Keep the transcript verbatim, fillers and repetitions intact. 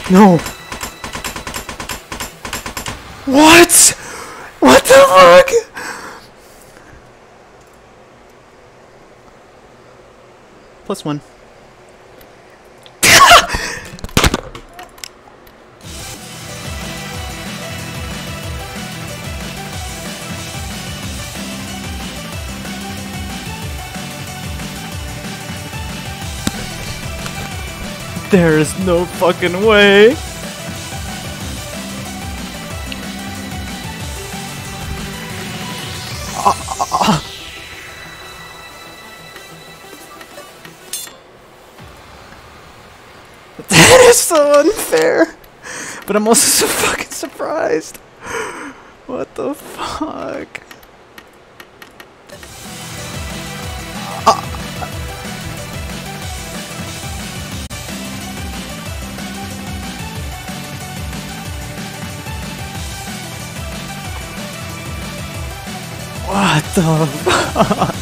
No. What? What the fuck? Plus one. There is no fucking way. Uh, that is so unfair. But I'm also so fucking surprised. What the fuck? Uh, What the fuck?